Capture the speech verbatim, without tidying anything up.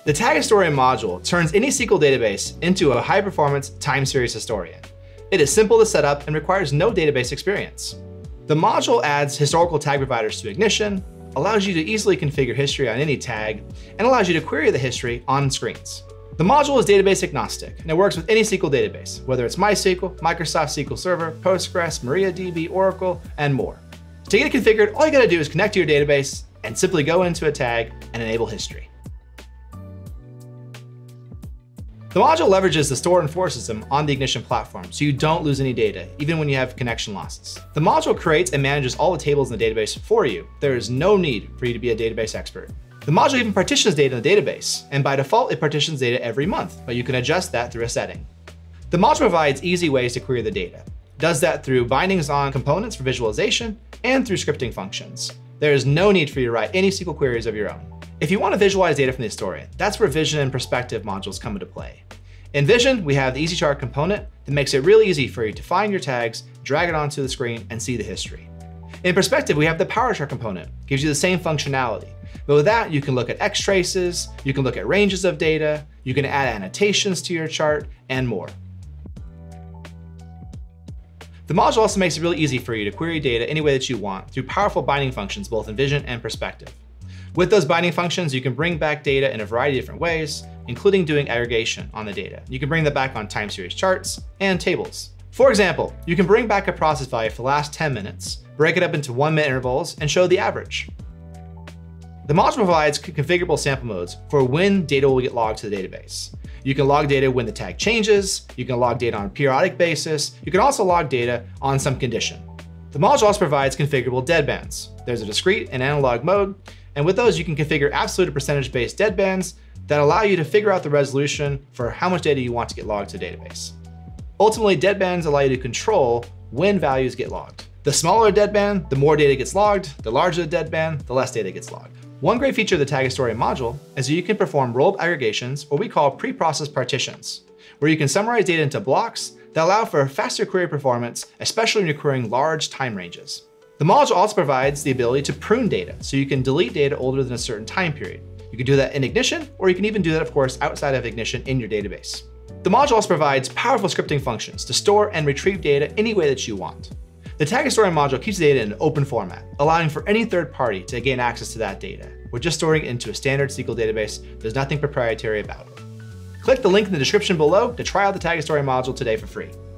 The tag historian module turns any S Q L database into a high-performance time series historian. It is simple to set up and requires no database experience. The module adds historical tag providers to Ignition, allows you to easily configure history on any tag, and allows you to query the history on screens. The module is database agnostic, and it works with any S Q L database, whether it's MySQL, Microsoft S Q L Server, Postgres, MariaDB, Oracle, and more. To get it configured, all you gotta do is connect to your database and simply go into a tag and enable history. The module leverages the store and for system on the Ignition platform, so you don't lose any data, even when you have connection losses. The module creates and manages all the tables in the database for you. There is no need for you to be a database expert. The module even partitions data in the database, and by default, it partitions data every month, but you can adjust that through a setting. The module provides easy ways to query the data. It does that through bindings on components for visualization and through scripting functions. There is no need for you to write any S Q L queries of your own. If you want to visualize data from the historian, that's where Vision and Perspective modules come into play. In Vision, we have the Easy Chart component that makes it really easy for you to find your tags, drag it onto the screen, and see the history. In Perspective, we have the Power Chart component, gives you the same functionality. But with that, you can look at X traces, you can look at ranges of data, you can add annotations to your chart, and more. The module also makes it really easy for you to query data any way that you want through powerful binding functions both in Vision and Perspective. With those binding functions, you can bring back data in a variety of different ways, including doing aggregation on the data. You can bring that back on time series charts and tables. For example, you can bring back a process value for the last ten minutes, break it up into one minute intervals, and show the average. The module provides configurable sample modes for when data will get logged to the database. You can log data when the tag changes, you can log data on a periodic basis, you can also log data on some condition. The module also provides configurable deadbands. There's a discrete and analog mode, and with those you can configure absolute or percentage-based deadbands that allow you to figure out the resolution for how much data you want to get logged to the database. Ultimately, deadbands allow you to control when values get logged. The smaller the deadband, the more data gets logged. The larger the deadband, the less data gets logged. One great feature of the Tag Historian module is that you can perform rolled aggregations, or we call pre-processed partitions, where you can summarize data into blocks that allow for faster query performance, especially when you're querying large time ranges. The module also provides the ability to prune data, so you can delete data older than a certain time period. You can do that in Ignition, or you can even do that, of course, outside of Ignition in your database. The module also provides powerful scripting functions to store and retrieve data any way that you want. The Tag Historian module keeps data in an open format, allowing for any third party to gain access to that data. We're just storing it into a standard S Q L database. There's nothing proprietary about it. Click the link in the description below to try out the Tag Historian module today for free.